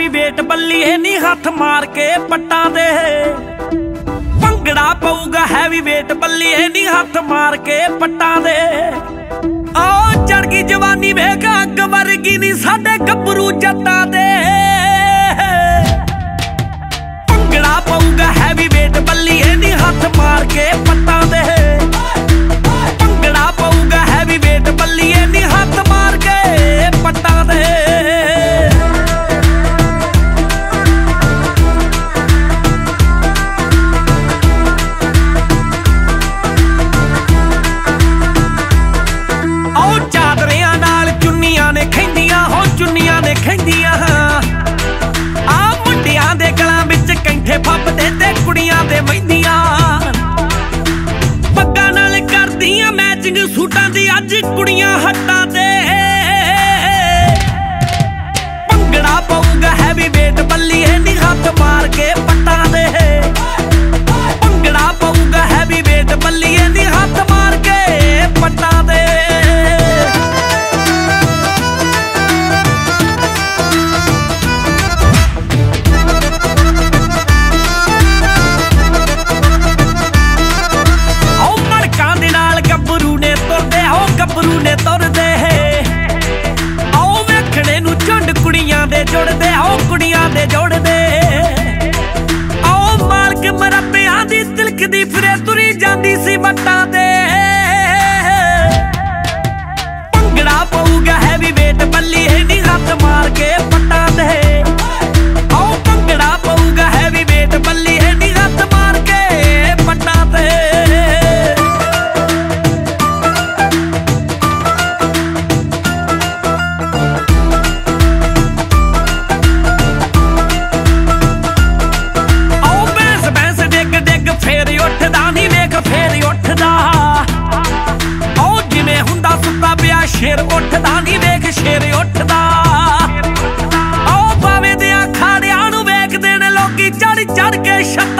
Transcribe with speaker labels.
Speaker 1: Heavy weight बल्लीए नी हाथ मार के पट्टा दे। भंगड़ा पऊगा हैवी वेट बल्लीए नी हाथ मार के पट्टा दे। ओ चढ़ गई जवानी वेख अग वर्गी नी साडे गभरू जट्टा दे। भंगड़ा पऊगा हैवी वेट बल्लीए नी हाथ मार के पट्टा दे। भंगड़ा पऊगा हैवी वेट बल्लीए नी हाथ मार के पट्टा दे। फपदे ते कुड़ियां दे महिंदियां पग्गां नाल करदियां मैचिंग सूटां दी अज कुड़ियां हट्टां ते। भंगड़ा पऊगा हैवी वेट बल्लीए नी हाथ मार के पट्टा दे। भंगड़ा पऊगा हैवी वेट बल्लीए नी हाथ मार के पट्टा दे। गभरू ने तुरदे आओ वेखणे नू झुंड कुड़ियां दे जुड़दे। आओ कुड़ियां दे जुड़दे आओ मालक मरब्बियां दी तिलकदी फिरे तुरी जांदी सी मट्टां दे। भंगड़ा पऊगा हैवी वेट बल्लीए नी हाथ मार के पट्टा दे। आओ भंगड़ा पऊगा हैवी वेट बल्लीए नी हाथ मार के पट्टा दे। शेर उठदा नी वेख शेर उठदा आओ पावे दे अखाड़ियां नू वेखदे ने लोकी चढ़ चढ़ के।